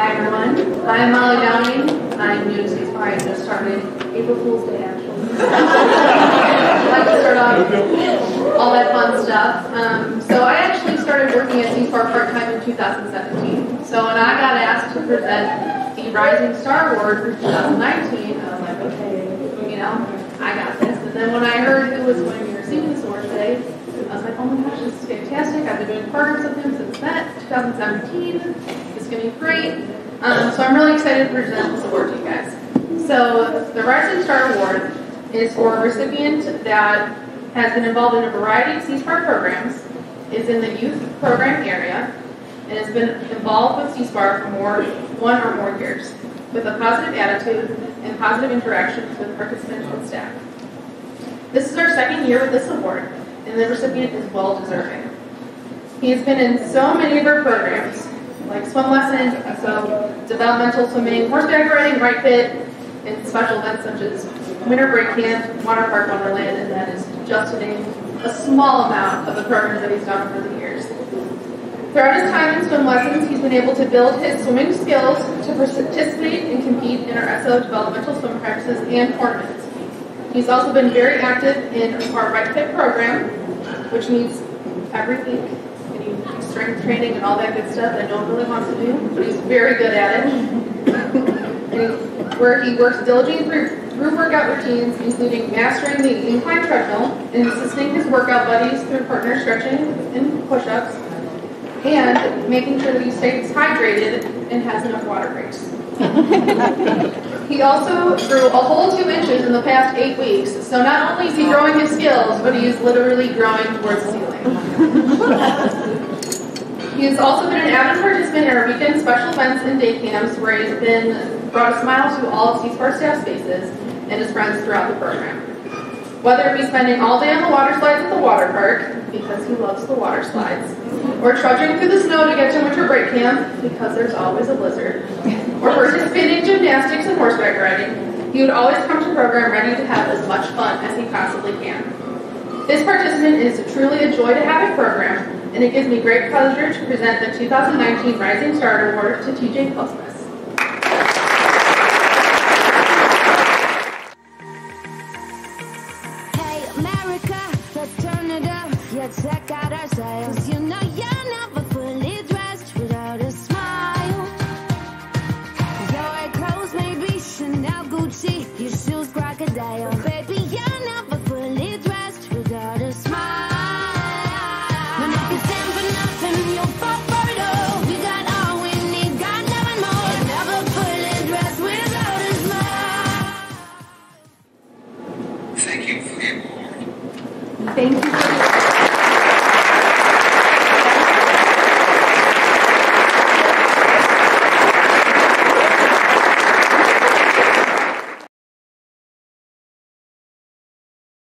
Hi everyone, I'm Molly Downing. I'm new to SEASPAR. I just started April Fool's Day actually. I'd like to start off all that fun stuff. So I actually started working at SEASPAR part-time in 2017. So when I got asked to present the Rising Star Award for 2019, I was like, okay, you know, I got this. And then when I heard who was going to be receiving this award today, I was like, oh my gosh, this is fantastic. I've been doing programs with him since that, 2017. It's going to be great. So I'm really excited to present this award to you guys. So the Rising Star Award is for a recipient that has been involved in a variety of SEASPAR programs, is in the youth program area, and has been involved with SEASPAR for 1 or more years, with a positive attitude and positive interactions with participants and staff. This is our second year with this award, and the recipient is well deserving. He has been in so many of our programs, like swim lessons, so developmental swimming, horseback riding, right fit, and special events such as winter break camp, water park wonderland, and that is just to name a small amount of the programs that he's done over the years. Throughout his time in swim lessons, he's been able to build his swimming skills to participate and compete in our SO developmental swim practices and tournaments. He's also been very active in our right fit program, which meets every week. Strength training and all that good stuff that no one really wants to do, but he's very good at it. Where he works diligently through workout routines, including mastering the incline treadmill and assisting his workout buddies through partner stretching and push-ups, and making sure that he stays hydrated and has enough water breaks. He also grew a whole 2 inches in the past 8 weeks, so not only is he growing his skills, but he is literally growing towards the ceiling. He has also been an avid participant in our weekend special events and day camps, where he has brought a smile to all of SEASPAR staff's faces and his friends throughout the program. Whether it be spending all day on the water slides at the water park, because he loves the water slides, or trudging through the snow to get to winter break camp, because there's always a blizzard, or participating in gymnastics and horseback riding, he would always come to program ready to have as much fun as he possibly can. This participant is truly a joy to have at program, and it gives me great pleasure to present the 2019 Rising Star Award to TJ Postmus. Hey America, let's turn it up. Yeah, check out our styles. You know you're never fully dressed without a smile. Your clothes may be Chanel, Gucci, your shoes crocodile. Baby, you're never fully dressed without a smile. Thank you for